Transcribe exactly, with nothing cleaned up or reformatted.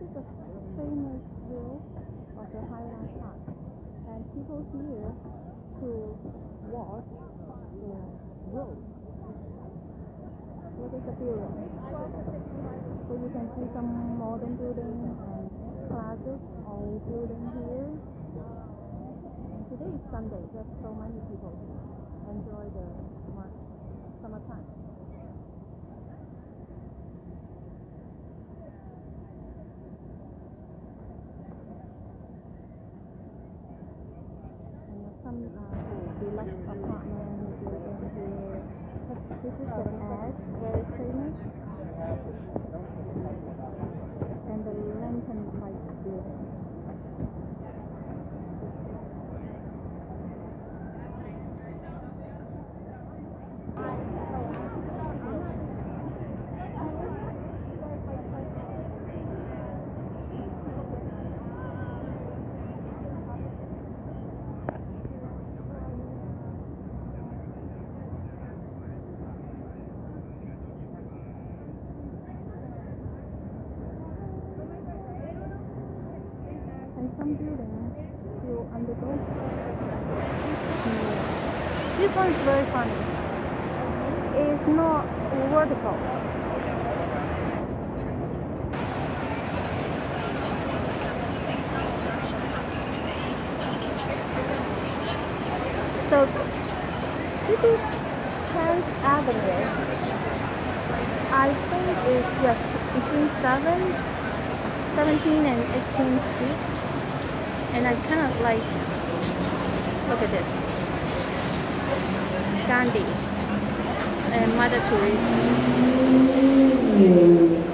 is a famous view of the Highland Park, and people here to walk the road. What is the building? So you can see some modern building and classic old building here. And today is Sunday, there's so many people enjoy the summer summertime. Some uh, deluxe apartment building here. This is the egg, very famous, and the lantern type building. And some buildings still undergo. This one is very funny. It's not vertical. So this is tenth Avenue. I think it's yes between seven, seventeen and eighteenth Street. And I kind of like, look at this, Gandhi and Mother Teresa.